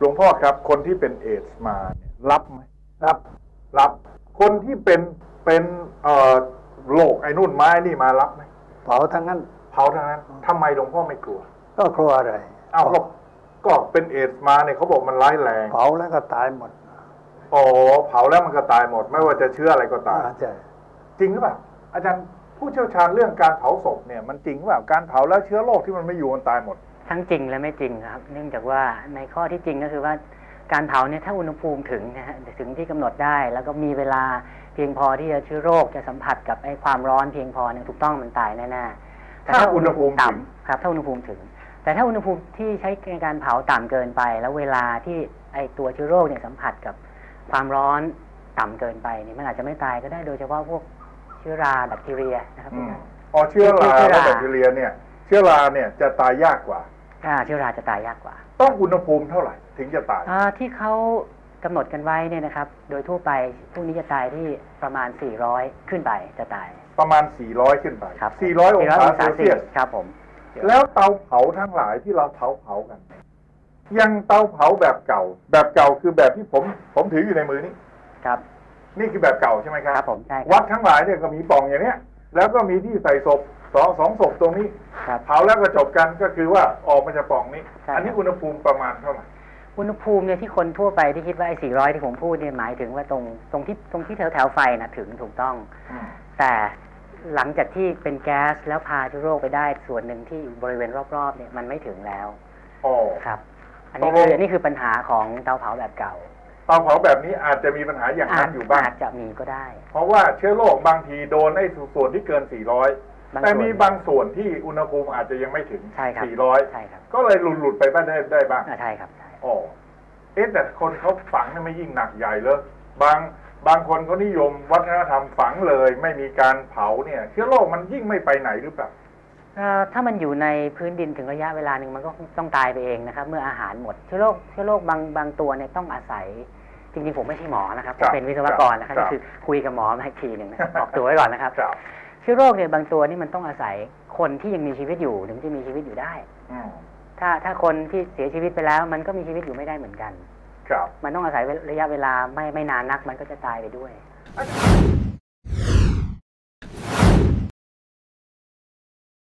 หลวงพ่อครับคนที่เป็นเอดส์มาเนี่ยรับไหมรับคนที่เป็นโรคไอ้นู่นไม้นี่มารับไหมเผาทั้งนั้นทำไมหลวงพ่อไม่กลัวก็กลัวอะไรก็เป็นเอดส์มาเนี่ยเขาบอกมันร้ายแรงเผาแล้วก็ตายหมดอ๋อเผาแล้วมันก็ตายหมดไม่ว่าจะเชื้ออะไรก็ตายใช่จริงหรือเปล่าอาจารย์ผู้เชี่ยวชาญเรื่องการเผาศพเนี่ยมันจริงหรือเปล่าการเผาแล้วเชื้อโรคที่มันไม่อยู่มันตายหมดทั้งจริงและไม่จริงครับเนื่องจากว่าในข้อที่จริงก็คือว่าการเผาเนี่ยถ้าอุณหภูมิถึงนะฮะถึงที่กำหนดได้แล้วก็มีเวลาเพียงพอที่จะเชื้อโรคจะสัมผัสกับไอ้ความร้อนเพียงพอเนี่ยถูกต้องมันตายแน่ๆแต่ถ้าอุณหภูมิต่ำครับถ้าอุณหภูมิถึงแต่ถ้าอุณหภูมิที่ใช้ในการเผาต่ำเกินไปแล้วเวลาที่ไอ้ตัวเชื้อโรคเนี่ยสัมผัสกับความร้อนต่ำเกินไปเนี่ยมันอาจจะไม่ตายก็ได้โดยเฉพาะพวกเชื้อราแบคทีเรียนะครับเชื้อราและแบคทีเรียเนี่ยเชื้อราเนี่ยจะตายยากกว่าเชื้อราจะตายยากกว่าต้องอุณหภูมิเท่าไหร่ถึงจะตายที่เขากำหนดกันไว้เนี่ยนะครับโดยทั่วไปพวกนี้จะตายที่ประมาณ400ขึ้นไปจะตายประมาณ400ขึ้นไป400องศาเซลเซียสครับผมแล้วเตาเผาทั้งหลายที่เราเผากันยังเตาเผาแบบเก่าคือแบบที่ผมถืออยู่ในมือนี้ครับนี่คือแบบเก่าใช่ไหมครับครับผมใช่วัดทั้งหลายเนี่ยก็มีปล่องอย่างเนี้ยแล้วก็มีที่ใส่ศพสองศพตรงนี้เผาแล้วก็จบกันก็คือว่าออกมาจากปล่องนี้อันนี้อุณหภูมิประมาณเท่าไหร่อุณหภูมิเนี่ยที่คนทั่วไปที่คิดว่าไอ้400ที่ผมพูดเนี่ยหมายถึงว่าตรงที่แถวไฟนะถึงถูกต้องแต่หลังจากที่เป็นแก๊สแล้วพาเชื้อโรคไปได้ส่วนหนึ่งที่อยู่บริเวณรอบๆเนี่ยมันไม่ถึงแล้วครับอันนี้คือปัญหาของเตาเผาแบบเก่าเตาเผาแบบนี้อาจจะมีปัญหาอย่างนั้นอยู่บ้างอาจจะมีก็ได้เพราะว่าเชื้อโรคบางทีโดนไอ้ส่วนที่เกิน400แต่มีบางส่วนที่อุณหภูมิอาจจะยังไม่ถึง400ก็เลยหลุดไปบ้างได้บ้างใช่ครับแต่คนเขาฝังนี่ไม่ยิ่งหนักใหญ่เลยบางคนเขานิยมวัฒนธรรมฝังเลยไม่มีการเผาเนี่ยเชื้อโรคมันยิ่งไม่ไปไหนหรือเปล่าถ้ามันอยู่ในพื้นดินถึงระยะเวลาหนึ่งมันก็ต้องตายไปเองนะครับเมื่ออาหารหมดเชื้อโรคบางตัวเนี่ยต้องอาศัยจริงๆผมไม่ใช่หมอนะครับผมเป็นวิศวกรนะครับก็คือคุยกับหมอมาอีกทีหนึ่งออกตัวไว้ก่อนนะครับเชื้อโรคเนี่ยบางตัวนี่มันต้องอาศัยคนที่ยังมีชีวิตอยู่ถึงจะมีชีวิตอยู่ได้ถ้าคนที่เสียชีวิตไปแล้วมันก็มีชีวิตอยู่ไม่ได้เหมือนกันมันต้องอาศัยระยะเวลาไม่นานนักมันก็จะตายไปด้วย